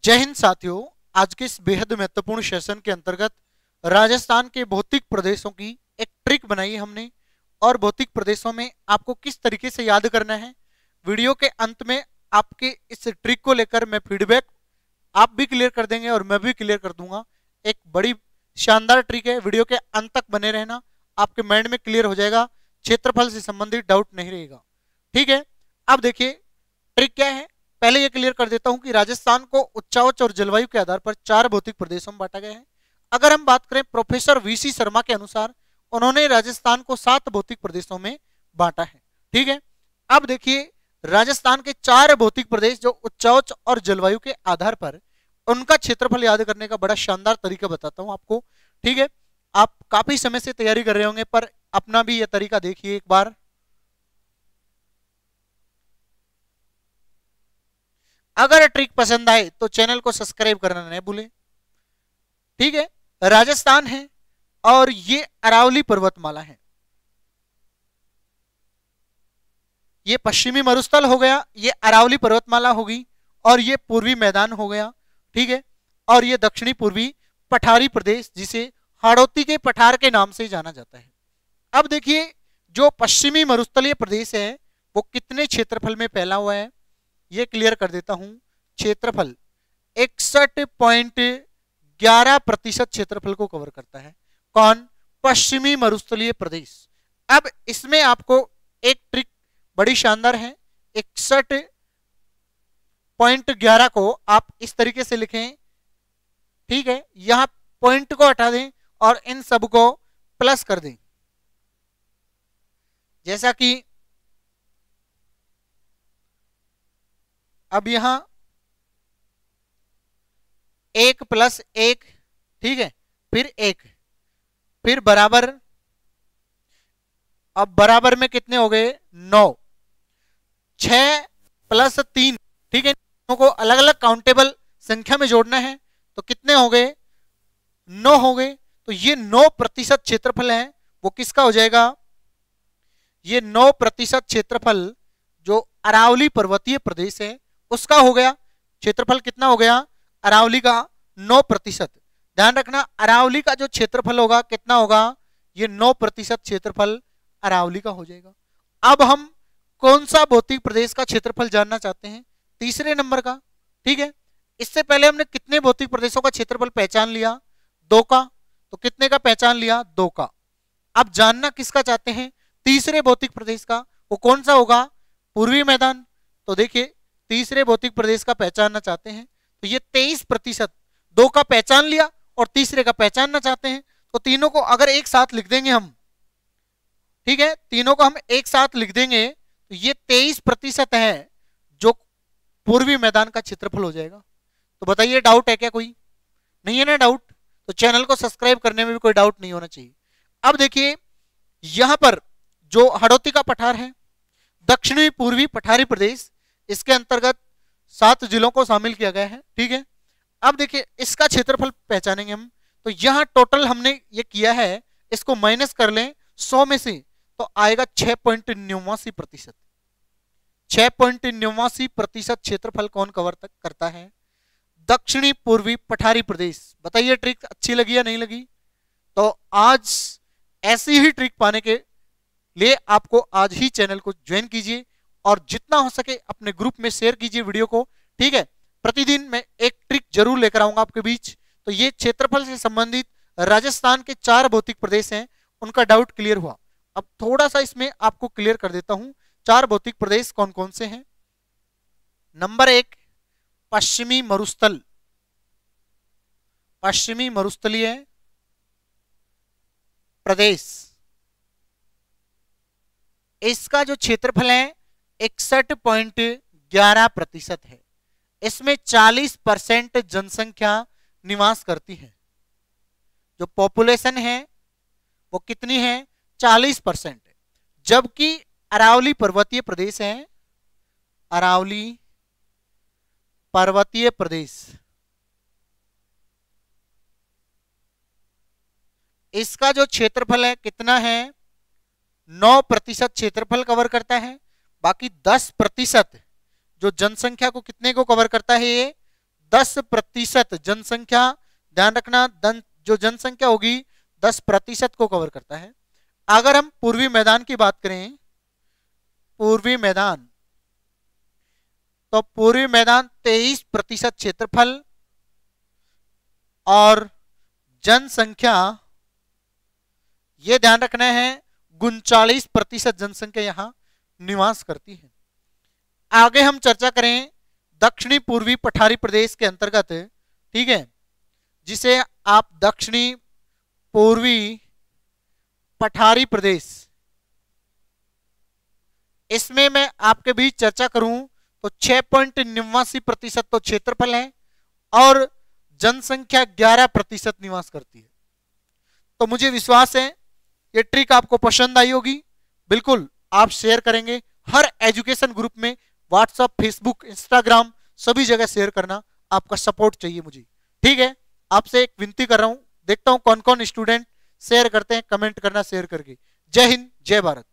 जय हिंद साथियों। आज के इस बेहद महत्वपूर्ण सेशन के अंतर्गत राजस्थान के भौतिक प्रदेशों की एक ट्रिक बनाई है हमने, और भौतिक प्रदेशों में आपको किस तरीके से याद करना है। वीडियो के अंत में आपके इस ट्रिक को लेकर मैं फीडबैक आप भी क्लियर कर देंगे और मैं भी क्लियर कर दूंगा। एक बड़ी शानदार ट्रिक है, वीडियो के अंत तक बने रहना, आपके माइंड में क्लियर हो जाएगा, क्षेत्रफल से संबंधित डाउट नहीं रहेगा। ठीक है, अब देखिए ट्रिक क्या है। पहले ये क्लियर कर देता हूं कि राजस्थान को उच्चावच और जलवायु के आधार पर 4 भौतिक प्रदेशों में बांटा गया है। अगर हम बात करें प्रोफेसर वीसी शर्मा के अनुसार, उन्होंने राजस्थान को 7 भौतिक प्रदेशों में बांटा है। ठीक है, अब देखिए राजस्थान के 4 भौतिक प्रदेश जो उच्चावच और जलवायु के आधार पर उनका क्षेत्रफल याद करने का बड़ा शानदार तरीका बताता हूं आपको। ठीक है, आप काफी समय से तैयारी कर रहे होंगे, पर अपना भी यह तरीका देखिए एक बार। अगर ट्रिक पसंद आए तो चैनल को सब्सक्राइब करना नहीं भूलें। ठीक है, राजस्थान है और ये अरावली पर्वतमाला है, ये पश्चिमी मरुस्थल हो गया, ये अरावली पर्वतमाला होगी, और ये पूर्वी मैदान हो गया। ठीक है, और ये दक्षिणी पूर्वी पठारी प्रदेश जिसे हाड़ौती के पठार के नाम से जाना जाता है। अब देखिए जो पश्चिमी मरुस्थलीय प्रदेश है वो कितने क्षेत्रफल में फैला हुआ है, ये क्लियर कर देता हूं। क्षेत्रफल 61.11% क्षेत्रफल को कवर करता है। कौन? पश्चिमी मरुस्थलीय प्रदेश। अब इसमें आपको एक ट्रिक बड़ी शानदार है। 61.11 को आप इस तरीके से लिखें। ठीक है, यहां पॉइंट को हटा दें और इन सब को प्लस कर दें, जैसा कि अब यहां 1 + 1, ठीक है, फिर 1, फिर बराबर, अब बराबर में कितने हो गए? 9, 6 + 3, ठीक है, को अलग अलग काउंटेबल संख्या में जोड़ना है तो कितने हो गए? 9 हो गए। तो ये 9% क्षेत्रफल है, वो किसका हो जाएगा? ये 9% क्षेत्रफल जो अरावली पर्वतीय प्रदेश है उसका हो गया। क्षेत्रफल कितना हो गया? अरावली का 9%। ध्यान रखना, अरावली का जो क्षेत्रफल होगा कितना होगा? ये 9% क्षेत्रफल अरावली का हो जाएगा। अब हम कौन सा भौतिक प्रदेश का क्षेत्रफल जानना चाहते हैं? तीसरे नंबर का। ठीक है, इससे पहले हमने कितने भौतिक प्रदेशों का क्षेत्रफल पहचान लिया? 2 का। तो कितने का पहचान लिया? 2 का। अब जानना किसका चाहते हैं? तीसरे भौतिक प्रदेश का। वो कौन सा होगा? पूर्वी मैदान। तो देखिए तीसरे भौतिक प्रदेश का पहचानना चाहते हैं तो ये 23%। 2 का पहचान लिया और तीसरे का पहचानना चाहते हैं, तो तीनों को अगर एक साथ लिख देंगे हम, ठीक है, तीनों को हम एक साथ लिख देंगे तो ये 23% है जो पूर्वी मैदान का क्षेत्रफल हो जाएगा। तो बताइए डाउट है क्या? कोई नहीं है ना डाउट? तो चैनल को सब्सक्राइब करने में भी कोई डाउट नहीं होना चाहिए। अब देखिए यहां पर जो हाड़ौती का पठार है, दक्षिणी पूर्वी पठारी प्रदेश, इसके अंतर्गत 7 जिलों को शामिल किया गया है। ठीक है, अब देखिए इसका क्षेत्रफल पहचानेंगे हम। तो यहां टोटल हमने ये किया है, इसको माइनस कर लें 100 में से तो आएगा 6.89%। 6.89% क्षेत्रफल कौन कवर तक करता है? दक्षिणी पूर्वी पठारी प्रदेश। बताइए ट्रिक अच्छी लगी या नहीं लगी? तो आज ऐसी ही ट्रिक पाने के लिए आपको आज ही चैनल को ज्वाइन कीजिए और जितना हो सके अपने ग्रुप में शेयर कीजिए वीडियो को। ठीक है, प्रतिदिन मैं एक ट्रिक जरूर लेकर आऊंगा आपके बीच। तो ये क्षेत्रफल से संबंधित राजस्थान के 4 भौतिक प्रदेश हैं, उनका डाउट क्लियर हुआ। अब थोड़ा सा इसमें आपको क्लियर कर देता हूं 4 भौतिक प्रदेश कौन कौन से हैं। नंबर 1 पश्चिमी मरुस्थल, पश्चिमी मरुस्थलीय प्रदेश। इसका जो क्षेत्रफल है 61.11% है। इसमें 40% जनसंख्या निवास करती है। जो पॉपुलेशन है वो कितनी है? 40%। जबकि अरावली पर्वतीय प्रदेश है, अरावली पर्वतीय प्रदेश, इसका जो क्षेत्रफल है कितना है? 9% क्षेत्रफल कवर करता है। बाकी 10% जो जनसंख्या को कितने को कवर करता है? ये 10% जनसंख्या, ध्यान रखना जो जनसंख्या होगी 10% को कवर करता है। अगर हम पूर्वी मैदान की बात करें, पूर्वी मैदान, तो पूर्वी मैदान 23% क्षेत्रफल और जनसंख्या, यह ध्यान रखना है 39% जनसंख्या यहां निवास करती है। आगे हम चर्चा करें दक्षिणी पूर्वी पठारी प्रदेश के अंतर्गत, ठीक है, जिसे आप दक्षिणी पूर्वी पठारी प्रदेश, इसमें मैं आपके बीच चर्चा करूं तो 6.89% तो क्षेत्रफल है और जनसंख्या 11% निवास करती है। तो मुझे विश्वास है ये ट्रिक आपको पसंद आई होगी। बिल्कुल आप शेयर करेंगे हर एजुकेशन ग्रुप में, व्हाट्सएप, फेसबुक, इंस्टाग्राम, सभी जगह शेयर करना, आपका सपोर्ट चाहिए मुझे, ठीक है। आपसे एक विनती कर रहा हूं, देखता हूं कौन कौन स्टूडेंट शेयर करते हैं, कमेंट करना शेयर करके। जय हिंद, जय भारत।